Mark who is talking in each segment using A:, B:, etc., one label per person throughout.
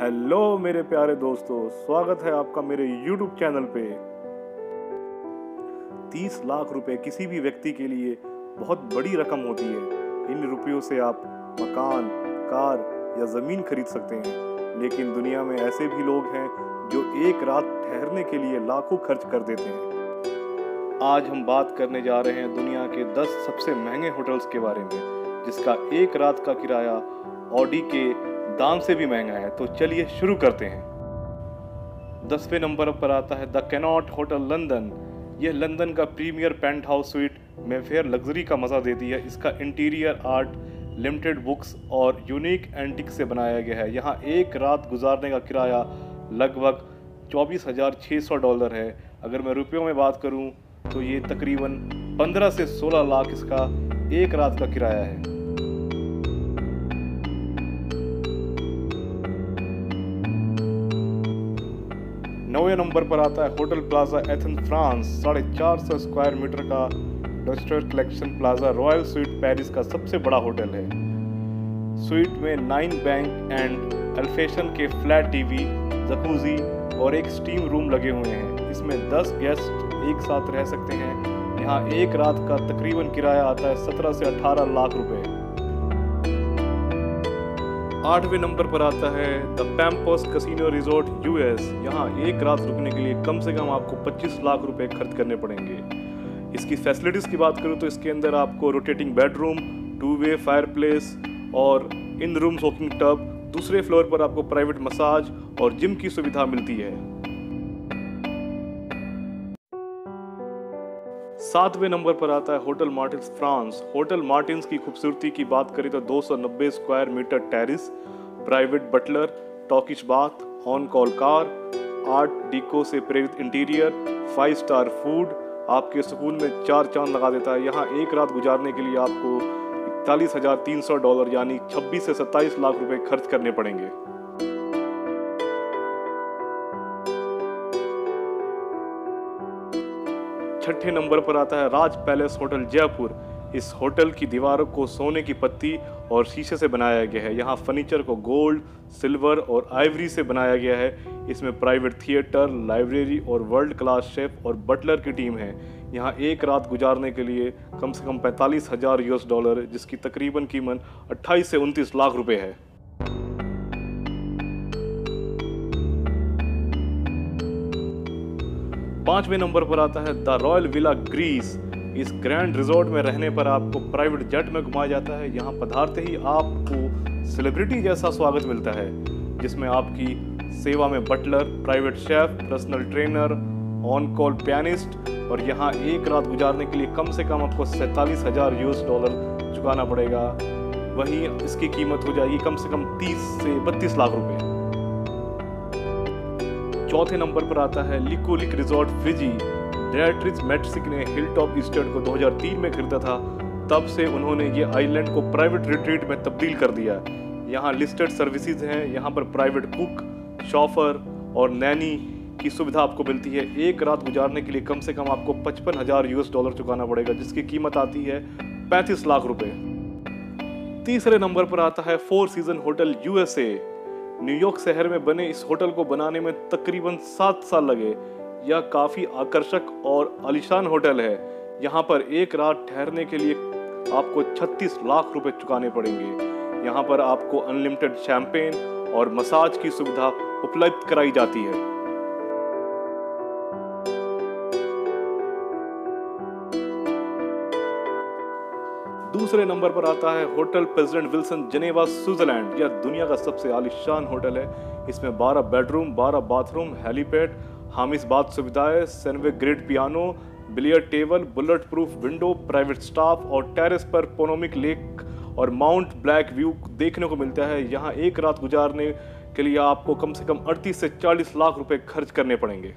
A: Hello मेरे प्यारे दोस्तों, स्वागत है आपका मेरे YouTube चैनल पे। 30 लाख रुपए किसी भी व्यक्ति के लिए बहुत बड़ी रकम होती है। इन रुपयों से आप मकान, कार या ज़मीन खरीद सकते हैं। लेकिन दुनिया में ऐसे भी लोग हैं जो एक रात ठहरने के लिए लाखों खर्च कर देते हैं। आज हम बात करने जा रहे हैं दुनिया के 10 सबसे महंगे होटल्स के बारे में, जिसका एक रात का किराया ऑडी के दाम से भी महंगा है। तो चलिए शुरू करते हैं। 10वें नंबर पर आता है द कैनॉट होटल लंदन। यह लंदन का premier penthouse suite Mayfair luxury का मज़ा देती है। इसका इंटीरियर आर्ट लिमिटेड बुक्स और यूनिक एंटिक से बनाया गया है। यहाँ एक रात गुजारने का किराया लगभग $24,600 है। अगर मैं रुपयों में बात करूँ तो ये तकरीबन 15 से 16 लाख इसका एक रात का किराया है। 9वें नंबर पर आता है hotel plaza Athens France. 450 square metre का duster collection plaza royal suite Paris का सबसे बड़ा होटल है। स्वीट में 9 बैंक एंड एल्फेशन के फ्लैट टीवी, जकूजी और एक स्टीम रूम लगे हुए हैं। इसमें 10 गेस्ट एक साथ रह सकते हैं। यहाँ एक रात का तकरीबन किराया आता है 17 से 18 लाख रुपए। 8वें नंबर पर आता है द पैम्पोस कैसीनो रिजॉर्ट यूएस। यहाँ एक रात रुकने के लिए कम से कम आपको 25 लाख रुपए खर्च करने पड़ेंगे। इसकी फैसिलिटीज़ की बात करूँ तो इसके अंदर आपको रोटेटिंग बेडरूम, 2-वे फायरप्लेस और इन रूम सोकिंग टब, दूसरे फ्लोर पर आपको प्राइवेट मसाज और जिम की सुविधा मिलती है। 7वें नंबर पर आता है hotel Martins France. Hotel Martins की खूबसूरती की बात करें तो 290 square metre terrace, private butler, Turkish bath, on call car, art deco से प्रेरित इंटीरियर, 5 स्टार फूड आपके सुकून में 4 चांद लगा देता है। यहाँ एक रात गुजारने के लिए आपको $41,300 यानी 26 से 27 लाख रुपए खर्च करने पड़ेंगे। 6ठे नंबर पर आता है राज पैलेस होटल जयपुर। इस होटल की दीवारों को सोने की पत्ती और शीशे से बनाया गया है। यहाँ फर्नीचर को गोल्ड, सिल्वर और आइवरी से बनाया गया है। इसमें प्राइवेट थिएटर, लाइब्रेरी और वर्ल्ड क्लास शेफ और बटलर की टीम है। यहाँ एक रात गुजारने के लिए कम से कम $45,000 जिसकी तकरीबन कीमत 28 से 29 लाख रुपए है। 5वें नंबर पर आता है द रॉयल विला ग्रीस। इस ग्रैंड रिजॉर्ट में रहने पर आपको प्राइवेट जेट में घुमाया जाता है। यहाँ पधारते ही आपको सेलिब्रिटी जैसा स्वागत मिलता है, जिसमें आपकी सेवा में butler, private chef, personal trainer, on call pianist और यहाँ एक रात गुजारने के लिए कम से कम आपको $47,000 चुकाना पड़ेगा। वहीं इसकी कीमत हो जाएगी कम से कम 30 से 32 लाख रुपए। 4थे नंबर पर आता है लिकोलिक रिजॉर्ट फिजी। डायरेक्टर्स मैट्रिक ने हिलटॉप इस्टेट को 2003 में खरीदा था। तब से उन्होंने ये आइलैंड को प्राइवेट रिट्रीट में तब्दील कर दिया। यहाँ लिस्टेड सर्विसेज हैं। यहाँ पर प्राइवेट कुक, शॉफर और नैनी की सुविधा आपको मिलती है। एक रात गुजारने के लिए कम से कम आपको $55,000 चुकाना पड़ेगा, जिसकी कीमत आती है 35 लाख रुपए। 3रे नंबर पर आता है 4 सीजन होटल यूएसए। न्यूयॉर्क शहर में बने इस होटल को बनाने में तकरीबन 7 साल लगे। यह काफ़ी आकर्षक और आलीशान होटल है। यहाँ पर एक रात ठहरने के लिए आपको 36 लाख रुपए चुकाने पड़ेंगे। यहाँ पर आपको अनलिमिटेड शैंपेन और मसाज की सुविधा उपलब्ध कराई जाती है। दूसरे नंबर पर आता है hotel President Wilson Geneva Switzerland. यह दुनिया का सबसे आलीशान होटल है। इसमें 12 बेडरूम, 12 बाथरूम, हेलीपैड, हामिस बाथ सुविधाएं, Steinway grand piano, billiard table, bullet proof window, private staff और टेरेस पर पोनोमिक लेक और माउंट ब्लैक व्यू देखने को मिलता है। यहाँ एक रात गुजारने के लिए आपको कम से कम 38 से 40 लाख रुपए खर्च करने पड़ेंगे।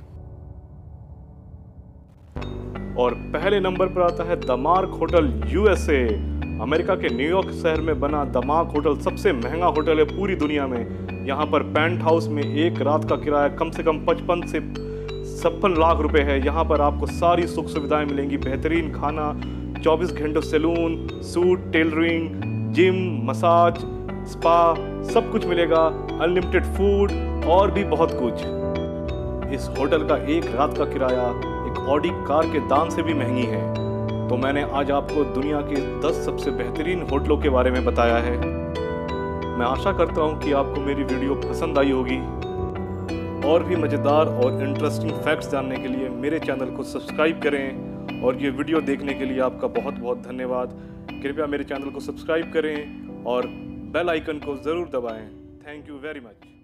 A: और पहले नंबर पर आता है the mark hotel USA. America के न्यूयॉर्क शहर में बना द मार्क होटल सबसे महंगा होटल है पूरी दुनिया में। यहाँ पर पेंट हाउस में एक रात का किराया कम से कम 55 से 56 लाख रुपए है। यहाँ पर आपको सारी सुख सुविधाएं मिलेंगी, बेहतरीन खाना, 24 घंटे salon, suit, tailoring, gym, massage, spa, सब कुछ मिलेगा, अनलिमिटेड फूड और भी बहुत कुछ। इस होटल का एक रात का किराया एक ऑडी कार के दाम से भी महंगी है। तो मैंने आज आपको दुनिया के 10 सबसे बेहतरीन होटलों के बारे में बताया है। मैं आशा करता हूँ कि आपको मेरी वीडियो पसंद आई होगी। और भी मज़ेदार और इंटरेस्टिंग फैक्ट्स जानने के लिए मेरे चैनल को सब्सक्राइब करें। और ये वीडियो देखने के लिए आपका बहुत बहुत धन्यवाद। कृपया मेरे चैनल को सब्सक्राइब करें और बेल आइकन को ज़रूर दबाएं। Thank you very much.